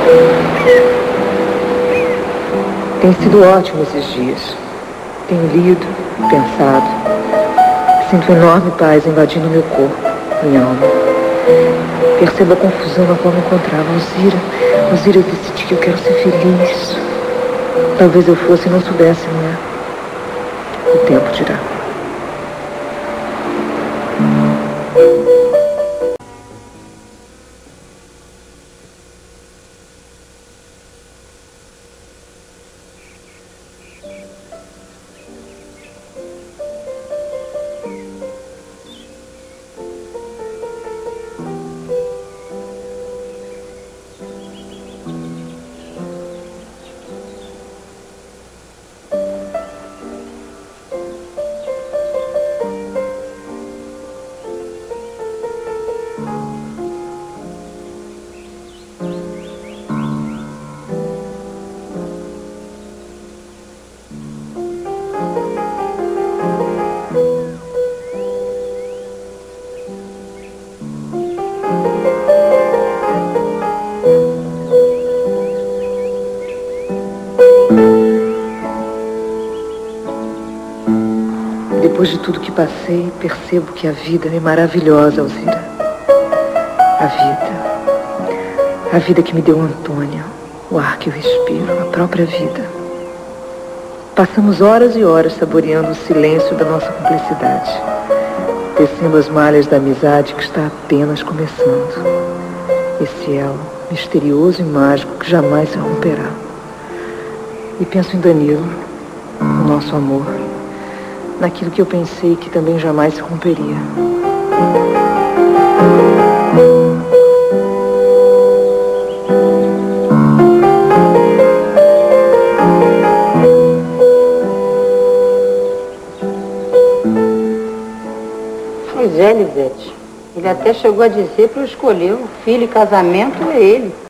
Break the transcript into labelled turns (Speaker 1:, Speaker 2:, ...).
Speaker 1: Tem sido ótimo esses dias. Tenho lido, pensado. Sinto enorme paz invadindo meu corpo, minha alma. Percebo a confusão na qual me encontrava. Alzira, decidi que eu quero ser feliz. Talvez eu fosse e não soubesse, não é? O tempo dirá. Depois de tudo que passei, percebo que a vida é maravilhosa, Alzira. A vida que me deu Antônia, o ar que eu respiro, a própria vida. Passamos horas e horas saboreando o silêncio da nossa cumplicidade, tecendo as malhas da amizade que está apenas começando. Esse elo misterioso e mágico que jamais se romperá. E penso em Danilo, o nosso amor, naquilo que eu pensei que também jamais se romperia.
Speaker 2: Pois é, Lisete. Ele até chegou a dizer para eu escolher o filho e casamento a ele.